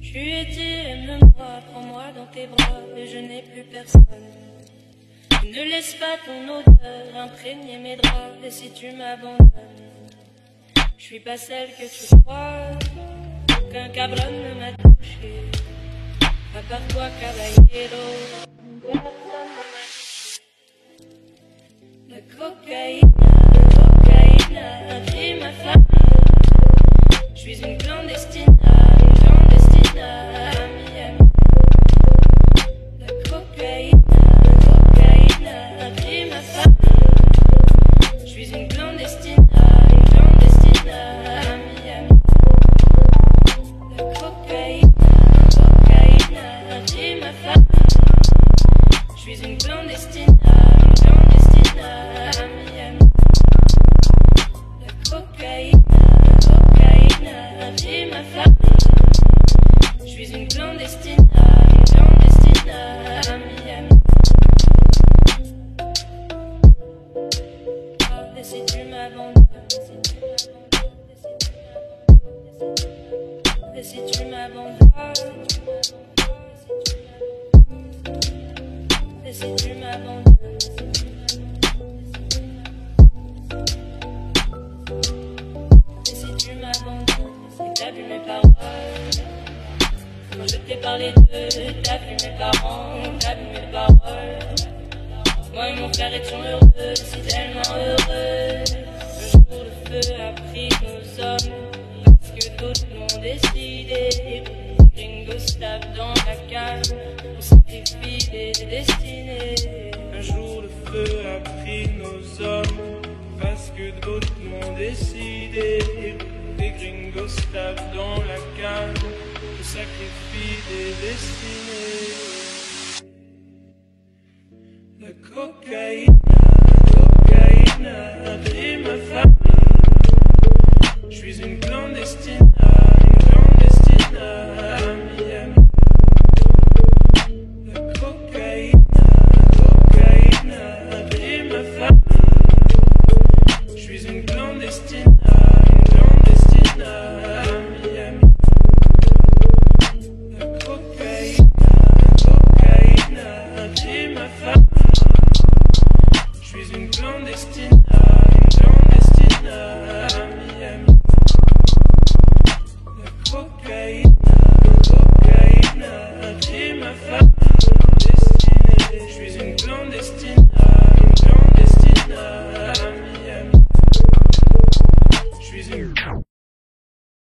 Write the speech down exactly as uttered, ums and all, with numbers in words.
Tu étais, aime-moi, prends-moi dans tes bras, et je n'ai plus personne. Ne laisse pas ton odeur imprégner mes draps, et si tu m'abandonnes, je suis pas celle que tu crois, aucun cabron ne m'a touché, à part toi, caballero, personne ne m'a touché. La cocaïne, la cocaïne a pris ma famille, je suis une clandestine, une clandestine à Miami. La cocaïne, la cocaïne a pris ma famille, je suis une clandestine, une clandestine à Miami. La cocaïne, la cocaïne a pris ma famille, je suis une clandestine, une clandestine à Miami. La cocaïne, la cocaïne a pris ma famille, je suis une clandestine, une clandestine à Miami. Et si tu m'abandonnes, et si tu m'abandonnes, et si tu m'abandonnes, et si tu m'abandonnes, c'est que t'as vu mes paroles. Quand je t'ai parlé d'eux, t'as vu mes parents, t'as vu mes paroles. Moi et mon frère étions heureux, si tellement heureux. Le jour le feu a pris nos hommes, parce que d'autres l'ont décidé. Gringo Stav dans la cave, on sacrifie des destinées. Un jour le feu a pris nos hommes, parce que d'autres l'ont décidé. Des gringos tapent dans la cave, on sacrifie des destinées. La cocaïne.